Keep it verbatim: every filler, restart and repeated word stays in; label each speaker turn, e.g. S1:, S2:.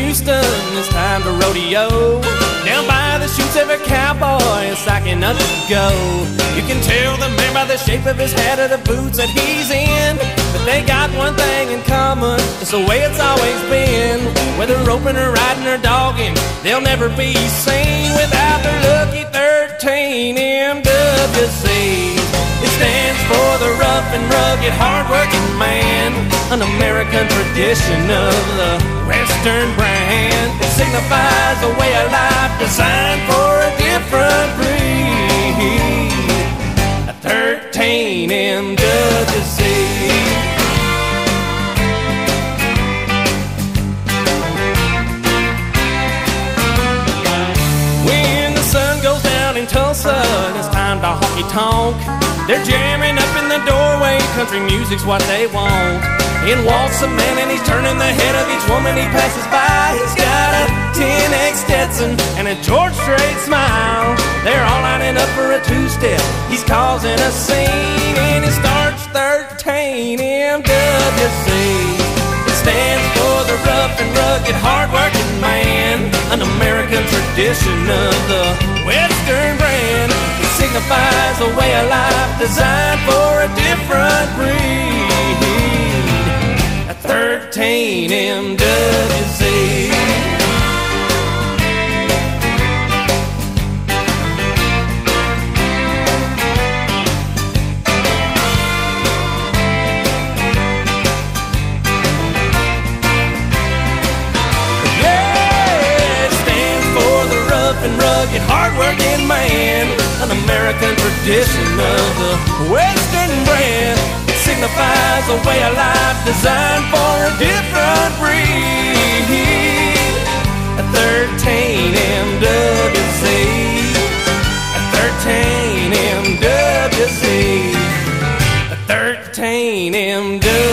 S1: Houston, it's time to rodeo. Down by the chutes, every cowboy is stocking up to go. You can tell the man by the shape of his hat or the boots that he's in, but they got one thing in common, it's the way it's always been. Whether roping or riding or dogging, they'll never be seen without their lucky thirteen M W C. It stands for the rough and rugged, hard-working man, an American tradition of the Western brand. It signifies a way of life designed for a different breed, a thirteen M W C. When the sun goes down in Tulsa, it's time to honky-tonk. They're jamming up in the doorway, country music's what they want. In waltz a man and he's turning the head of each woman he passes by. He's got a ten X Stetson and a George Strait smile. They're all lining up for a two-step, he's causing a scene, and he starts thirteen M W C. It stands for the rough and rugged, hard-working man, an American tradition of the Western brand. It signifies a way of life designed for a different breed, a thirteen M W C. And rugged, hard-working man, an American tradition of the Western brand. It signifies a way of life designed for a different breed, a thirteen M W C, a thirteen M W C, a thirteen M W C.